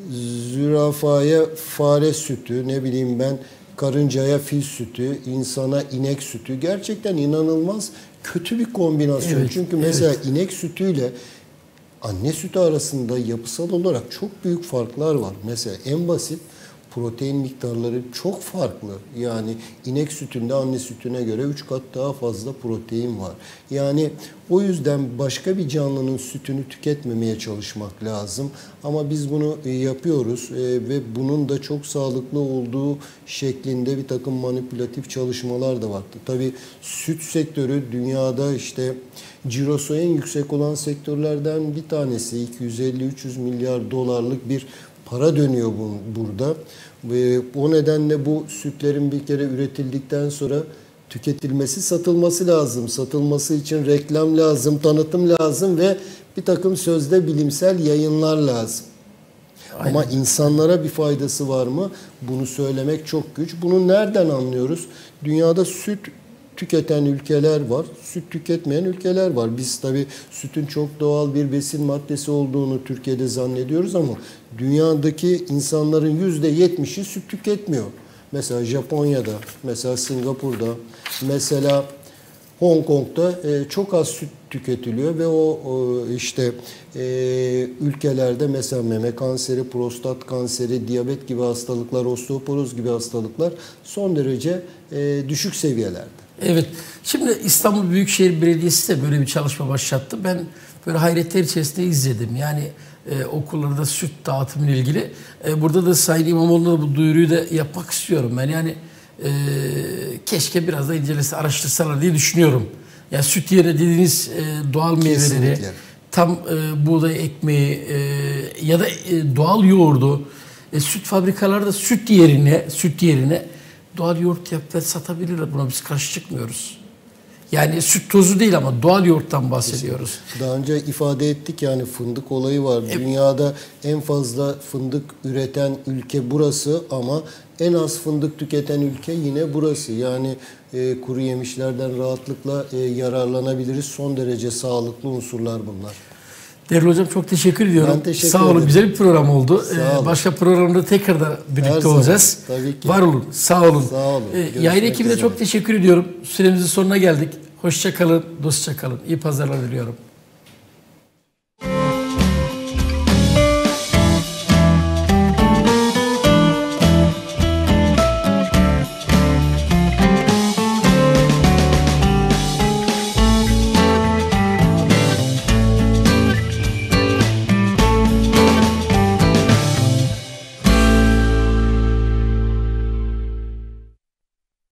zürafaya fare sütü, ne bileyim ben karıncaya fil sütü, insana inek sütü. Gerçekten inanılmaz kötü bir kombinasyon. Evet, Çünkü mesela evet. inek sütüyle anne sütü arasında yapısal olarak çok büyük farklar var. Mesela en basit protein miktarları çok farklı. Yani inek sütünde anne sütüne göre üç kat daha fazla protein var. Yani o yüzden başka bir canlının sütünü tüketmemeye çalışmak lazım. Ama biz bunu yapıyoruz ve bunun da çok sağlıklı olduğu şeklinde bir takım manipülatif çalışmalar da var. Tabii süt sektörü dünyada işte cirosu en yüksek olan sektörlerden bir tanesi. iki yüz elli üç yüz milyar dolarlık bir para dönüyor bu, burada. Ve o nedenle bu sütlerin bir kere üretildikten sonra tüketilmesi, satılması lazım. Satılması için reklam lazım, tanıtım lazım ve bir takım sözde bilimsel yayınlar lazım. Aynen. Ama insanlara bir faydası var mı? Bunu söylemek çok güç. Bunu nereden anlıyoruz? Dünyada süt tüketen ülkeler var, süt tüketmeyen ülkeler var. Biz tabii sütün çok doğal bir besin maddesi olduğunu Türkiye'de zannediyoruz ama dünyadaki insanların yüzde yetmişi süt tüketmiyor. Mesela Japonya'da, mesela Singapur'da, mesela Hong Kong'da çok az süt tüketiliyor ve o işte ülkelerde mesela meme kanseri, prostat kanseri, diyabet gibi hastalıklar, osteoporoz gibi hastalıklar son derece düşük seviyelerde. Evet. Şimdi İstanbul Büyükşehir Belediyesi de böyle bir çalışma başlattı. Ben böyle hayretler içerisinde izledim. Yani e, okullarda süt dağıtımı ile ilgili. E, burada da Sayın İmamoğlu'na bu duyuruyu da yapmak istiyorum ben. Yani e, keşke biraz da incelese, araştırsalar diye düşünüyorum. Yani süt yerine dediğiniz e, doğal meyveleri, kesinlikle, tam e, buğday ekmeği e, ya da e, doğal yoğurdu, e, süt fabrikalarda süt yerine, süt yerine doğal yoğurt yapıp satabilirler. Buna biz karşı çıkmıyoruz. Yani süt tozu değil ama doğal yoğurttan bahsediyoruz. Kesinlikle. Daha önce ifade ettik yani fındık olayı var. Evet. Dünyada en fazla fındık üreten ülke burası ama en az fındık tüketen ülke yine burası. Yani e, kuru yemişlerden rahatlıkla e, yararlanabiliriz. Son derece sağlıklı unsurlar bunlar. Değerli hocam çok teşekkür ediyorum. Ben teşekkür Sağ olun. ederim. Güzel bir program oldu. Ee, Başka programda tekrar da birlikte Her olacağız. Zaman, tabii ki. Var olun. Sağ olun. Sağ olun. Ee, yayın ekibine çok teşekkür ediyorum. Süremizin sonuna geldik. Hoşça kalın, dostça kalın. İyi pazarlar diliyorum.